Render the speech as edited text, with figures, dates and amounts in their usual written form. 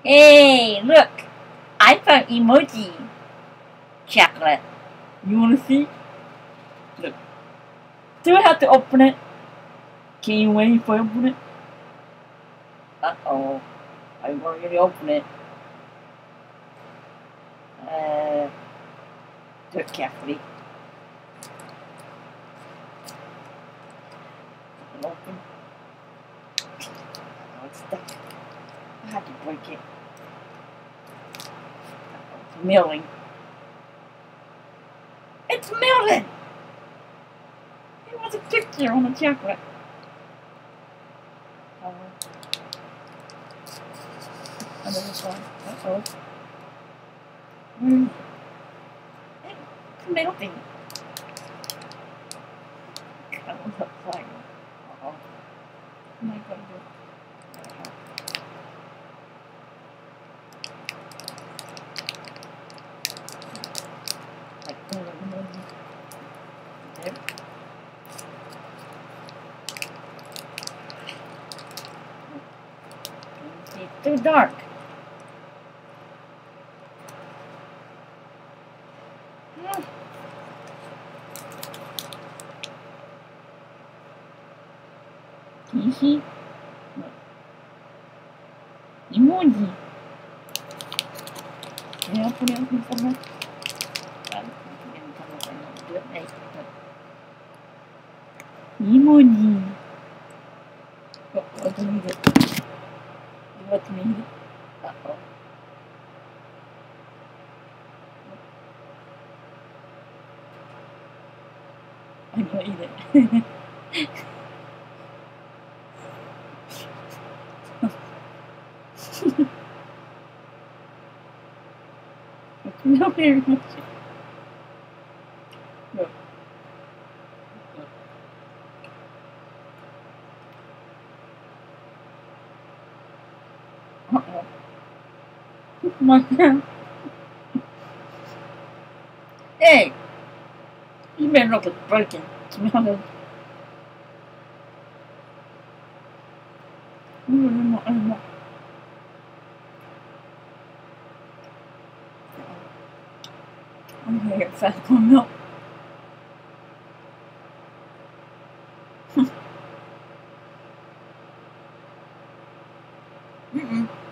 Hey, look! I found emoji chocolate. You wanna see? Look. Do I have to open it? Can you wait if I open it? Uh-oh. I'm going to open it. Do it carefully. Open. Oh, it's stuck. I had to break it. It's melting. It's melting! It was a picture on the chocolate. Another one. Uh-oh. It's melting. That was upside. Uh-oh. What am I going to do? There. It's too dark. Can you see? Emoji. Yeah, put it on somewhere. Emoji. Oh, what do you need it? You want me to eat it? Uh-oh. I'm gonna eat it. No, very much. No. Uh-oh. My hand. Hey! You better not get broken. Smell it. I'm gonna get fat on milk. Mm-mm.